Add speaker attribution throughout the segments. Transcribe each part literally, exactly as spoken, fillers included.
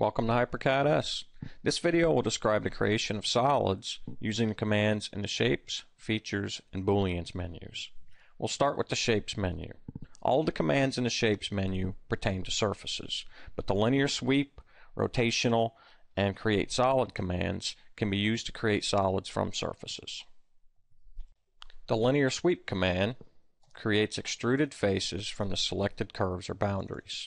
Speaker 1: Welcome to hyperCAD-S. This video will describe the creation of solids using the commands in the Shapes, Features, and Booleans menus. We'll start with the Shapes menu. All of the commands in the Shapes menu pertain to surfaces, but the linear sweep, rotational, and create solid commands can be used to create solids from surfaces. The linear sweep command creates extruded faces from the selected curves or boundaries.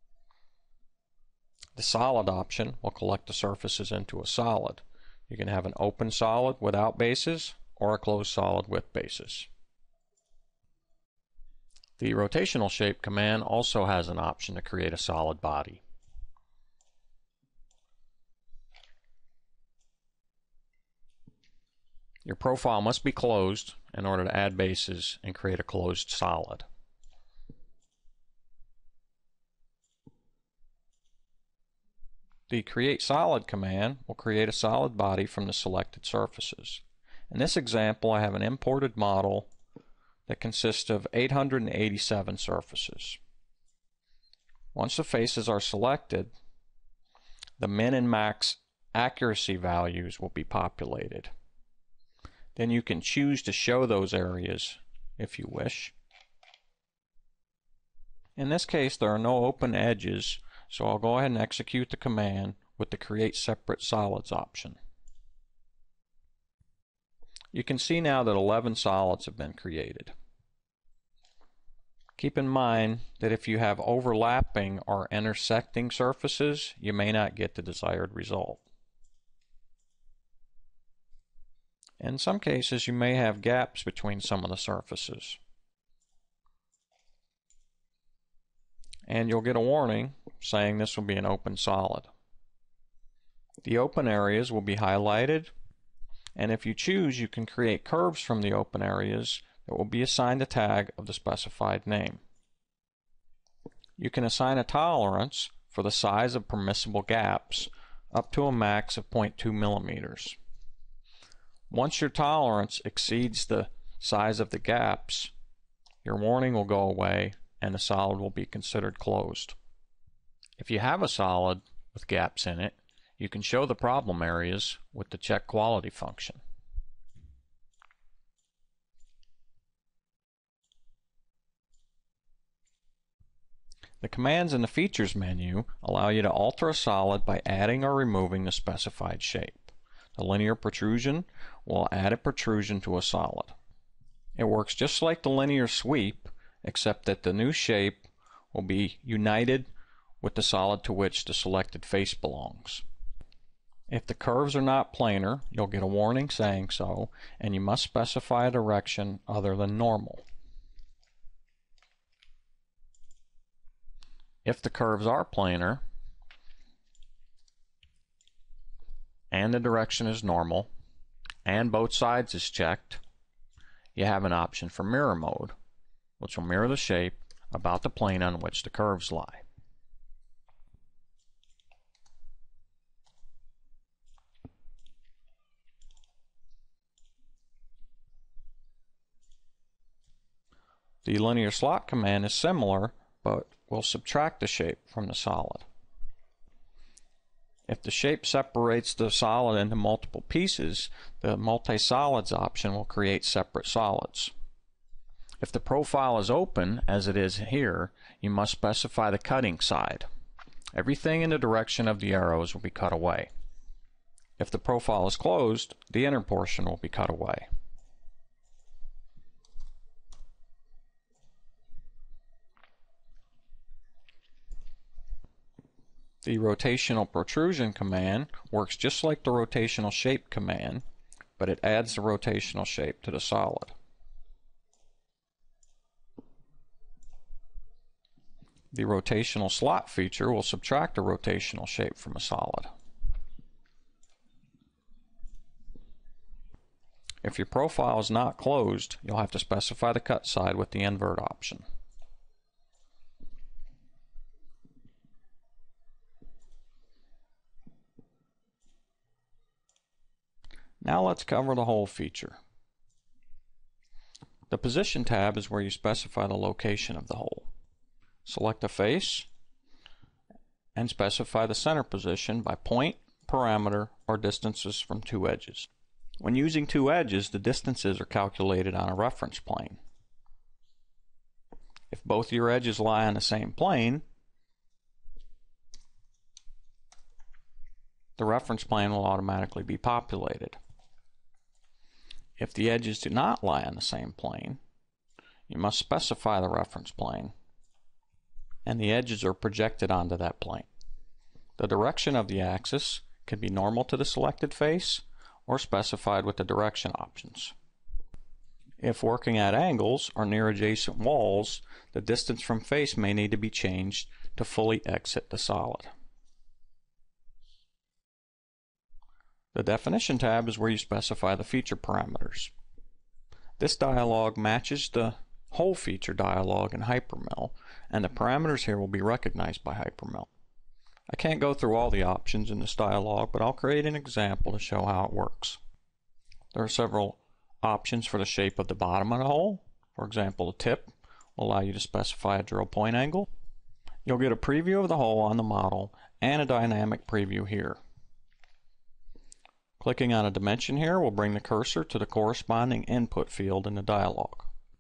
Speaker 1: The solid option will collect the surfaces into a solid. You can have an open solid without bases or a closed solid with bases. The rotational shape command also has an option to create a solid body. Your profile must be closed in order to add bases and create a closed solid. The create solid command will create a solid body from the selected surfaces. In this example, I have an imported model that consists of eight hundred eighty-seven surfaces. Once the faces are selected, the min and max accuracy values will be populated. Then you can choose to show those areas if you wish. In this case, there are no open edges, so I'll go ahead and execute the command with the Create Separate Solids option. You can see now that eleven solids have been created. Keep in mind that if you have overlapping or intersecting surfaces, you may not get the desired result. In some cases, you may have gaps between some of the surfaces. And you'll get a warning saying this will be an open solid. The open areas will be highlighted, and if you choose, you can create curves from the open areas that will be assigned a tag of the specified name. You can assign a tolerance for the size of permissible gaps up to a max of zero point two millimeters. Once your tolerance exceeds the size of the gaps, your warning will go away and the solid will be considered closed. If you have a solid with gaps in it, you can show the problem areas with the check quality function. The commands in the Features menu allow you to alter a solid by adding or removing the specified shape. The linear protrusion will add a protrusion to a solid. It works just like the linear sweep, except that the new shape will be united with the solid to which the selected face belongs. If the curves are not planar, you'll get a warning saying so, and you must specify a direction other than normal. If the curves are planar, and the direction is normal, and both sides is checked, you have an option for mirror mode, which will mirror the shape about the plane on which the curves lie. The linear slot command is similar, but will subtract the shape from the solid. If the shape separates the solid into multiple pieces, the multi-solids option will create separate solids. If the profile is open, as it is here, you must specify the cutting side. Everything in the direction of the arrows will be cut away. If the profile is closed, the inner portion will be cut away. The rotational protrusion command works just like the rotational shape command, but it adds the rotational shape to the solid. The rotational slot feature will subtract a rotational shape from a solid. If your profile is not closed, you'll have to specify the cut side with the invert option. Now let's cover the hole feature. The Position tab is where you specify the location of the hole. Select a face and specify the center position by point, parameter, or distances from two edges. When using two edges, the distances are calculated on a reference plane. If both of your edges lie on the same plane, the reference plane will automatically be populated. If the edges do not lie on the same plane, you must specify the reference plane, and the edges are projected onto that plane. The direction of the axis can be normal to the selected face or specified with the direction options. If working at angles or near adjacent walls, the distance from face may need to be changed to fully exit the solid. The Definition tab is where you specify the feature parameters. This dialog matches the whole feature dialog in HyperMill, and the parameters here will be recognized by HyperMill. I can't go through all the options in this dialog, but I'll create an example to show how it works. There are several options for the shape of the bottom of the hole. For example, the tip will allow you to specify a drill point angle. You'll get a preview of the hole on the model and a dynamic preview here. Clicking on a dimension here will bring the cursor to the corresponding input field in the dialog.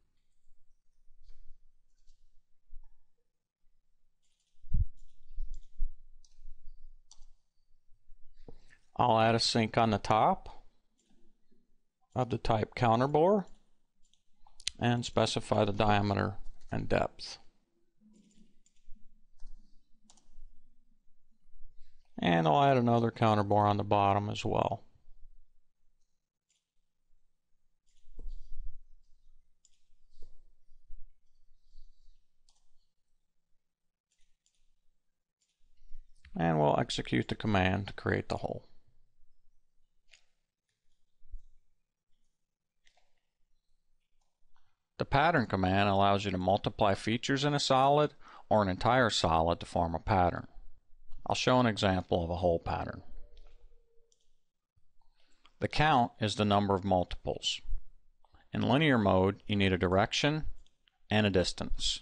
Speaker 1: I'll add a sink on the top of the type counterbore and specify the diameter and depth. And I'll add another counterbore on the bottom as well. And we'll execute the command to create the hole. The pattern command allows you to multiply features in a solid or an entire solid to form a pattern. I'll show an example of a hole pattern. The count is the number of multiples. In linear mode, you need a direction and a distance.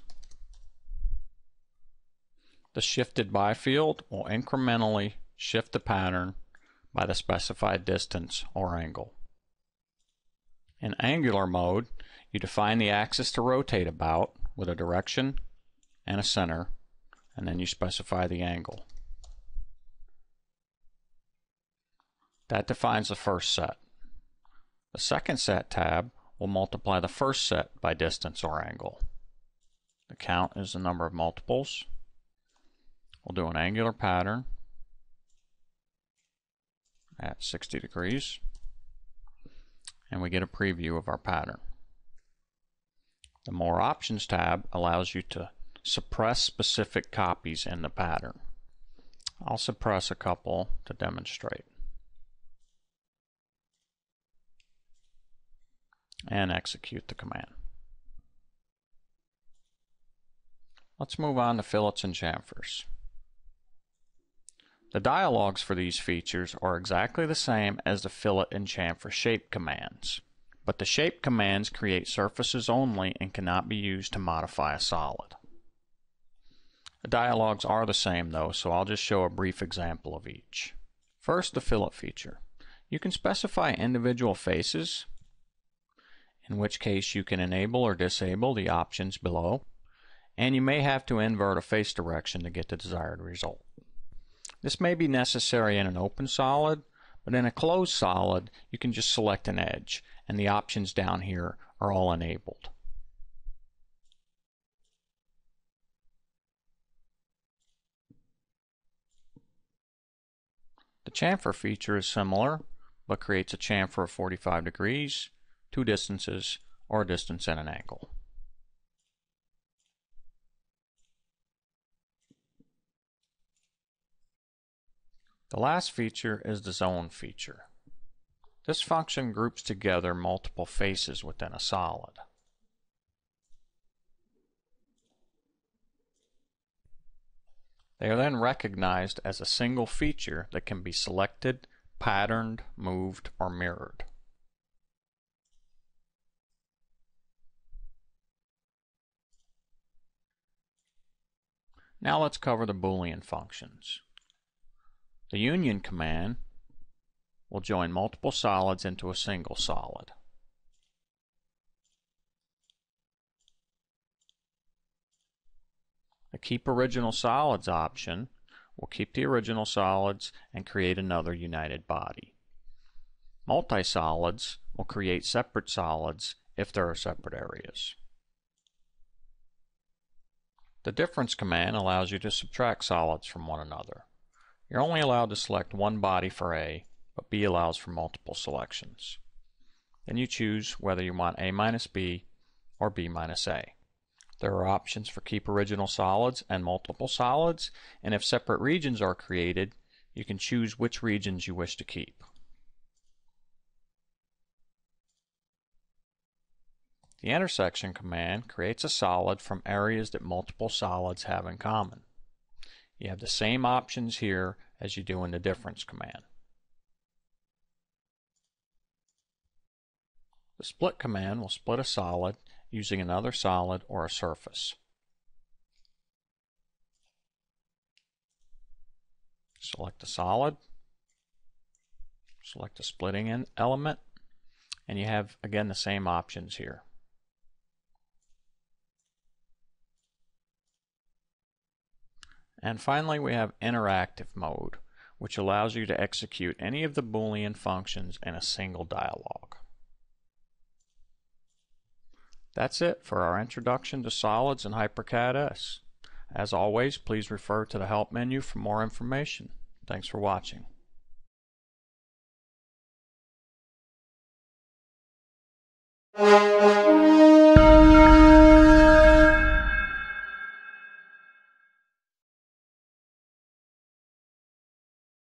Speaker 1: The shifted by field will incrementally shift the pattern by the specified distance or angle. In angular mode, you define the axis to rotate about with a direction and a center, and then you specify the angle. That defines the first set. The second set tab will multiply the first set by distance or angle. The count is the number of multiples. We'll do an angular pattern at sixty degrees, and we get a preview of our pattern. The More Options tab allows you to suppress specific copies in the pattern. I'll suppress a couple to demonstrate. And execute the command. Let's move on to fillets and chamfers. The dialogues for these features are exactly the same as the fillet and chamfer shape commands, but the shape commands create surfaces only and cannot be used to modify a solid. The dialogues are the same though, so I'll just show a brief example of each. First, the fillet feature. You can specify individual faces, in which case you can enable or disable the options below, and you may have to invert a face direction to get the desired result. This may be necessary in an open solid, but in a closed solid you can just select an edge, and the options down here are all enabled. The chamfer feature is similar, but creates a chamfer of forty-five degrees, two distances, or a distance and an angle. The last feature is the zone feature. This function groups together multiple faces within a solid. They are then recognized as a single feature that can be selected, patterned, moved, or mirrored. Now let's cover the Boolean functions. The union command will join multiple solids into a single solid. The Keep Original Solids option will keep the original solids and create another united body. Multi-solids will create separate solids if there are separate areas. The Difference command allows you to subtract solids from one another. You're only allowed to select one body for A, but B allows for multiple selections. Then you choose whether you want A minus B or B minus A. There are options for Keep Original Solids and Multiple Solids, and if separate regions are created, you can choose which regions you wish to keep. The Intersection command creates a solid from areas that multiple solids have in common. You have the same options here as you do in the Difference command. The Split command will split a solid using another solid or a surface. Select the solid, select the splitting element, and you have again the same options here. And finally, we have interactive mode, which allows you to execute any of the Boolean functions in a single dialog. That's it for our introduction to solids in HyperCAD-S. As always, please refer to the Help menu for more information. Thanks for watching.